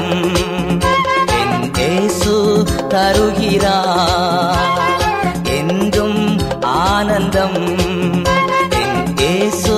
ஆனந்தம் என் இயேசு தருகிறார். என்றும் ஆனந்தம் என் இயேசு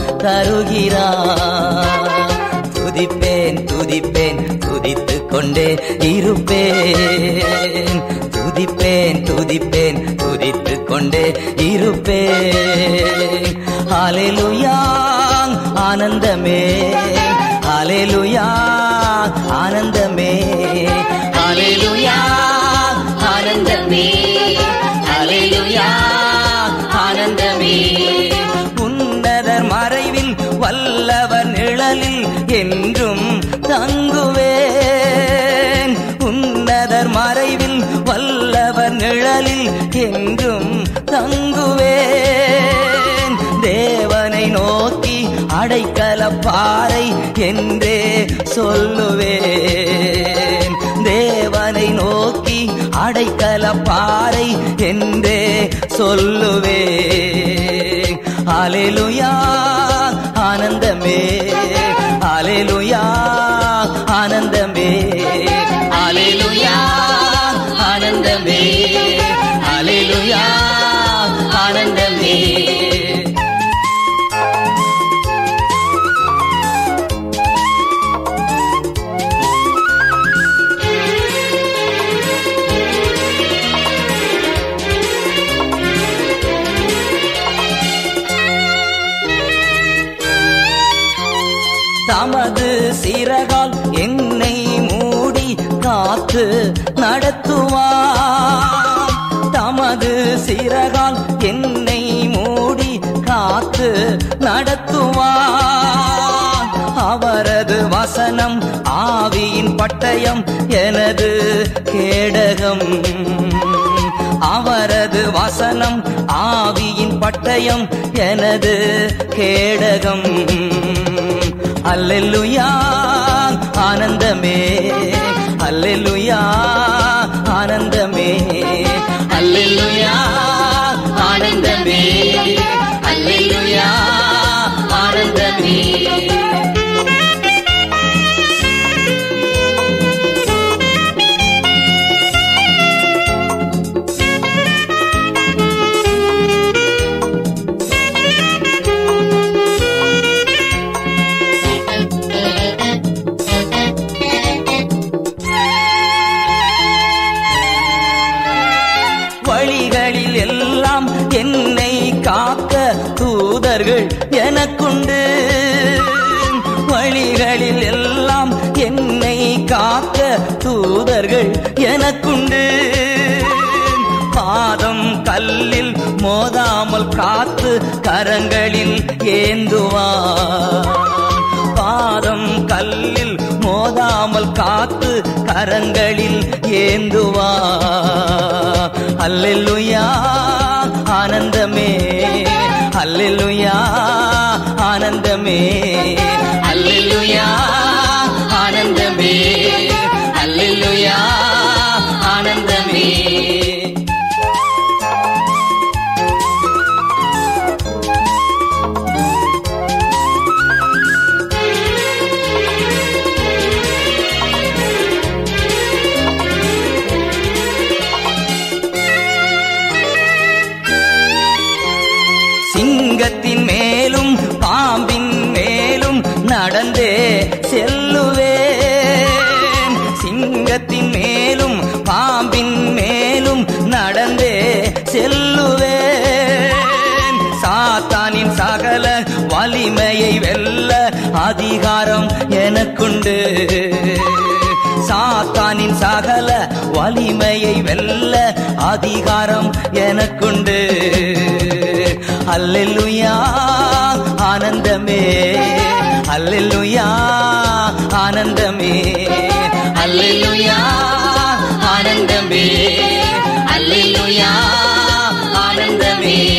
தருகிறார். துதிப்பேன் துதிப்பேன் துதித்துக் கொண்டே இருப்பேன். துதிப்பேன் துதிப்பேன் துதித்துக் கொண்டே இருப்பேன். ஹல்லேலூயா ஆனந்தமே, ஹல்லேலூயா ஆனந்தமே, ஹல்லேலூயா ஆனந்தமே, ஹல்லேலூயா ஆனந்தமே. உன்னதர் மறைவில் வல்லவர் நிழலில் என்றும் தங்குவேன். உன்னதர் மறைவில் வல்லவர் நிழலில் என்றும் தங்குவேன். தேவனை நோக்கி அடைக்கலப்பாறை என்றே சொல்லுவேன். தேவனை நோக்கி அடைக்கலப்பாறை என்றே சொல்லுவேன். ஹல்லேலூயா ஆனந்தமே, ஹல்லேலூயா ஆனந்தமே, ஹல்லேலூயா ஆனந்தமே, ஹல்லேலூயா ஆனந்தமே. தமது சிறகால் என்னை மூடி காத்து நடத்துவார். தமது சிறகால் என்னை மூடி காத்து நடத்துவார். அவரது வசனம் ஆவியின் பட்டயம் எனது கேடகம். அவரது வசனம் ஆவியின் பட்டயம் எனது கேடகம். அல்லேலூயா ஆனந்தமே, அல்லேலூயா ஆனந்தமே, அல்லேலூயா ஆனந்தமே, அல்லேலூயா ஆனந்தமே. வழிகளில் எல்லாம் என்னை காக்க தூதர்கள் எனக்குண்டு. வழிகளில் எல்லாம் என்னை காக்க தூதர்கள் எனக்குண்டு. பாதம் கல்லில் மோதாமல் காத்து கரங்களில் ஏந்துவார். பாதம் கல்லில் மோதாமல் காத்து கரங்களில் ஏந்துவார். அல்லேலூயா ஆனந்தமே, அல்லேலூயா ஆனந்தமே, அல்லேலூயா ஆனந்தமே, அல்லேலூயா ஆனந்தமே. சிங்கத்தின் மேலும் பாம்பின் மேலும் நடந்தே செல்லுவேன். சிங்கத்தின் மேலும் பாம்பின் மேலும் நடந்தே செல்லுவேன். சாத்தானின் சகல வலிமையை வெல்ல அதிகாரம் எனக்குண்டு. சாத்தானின் சகல வலிமையை வெல்ல அதிகாரம் எனக்குண்டு. அல்லேலூயா ஆனந்தமே, அல்லேலூயா ஆனந்தமே, அல்லேலூயா ஆனந்தமே, அல்லேலூயா ஆனந்தமே.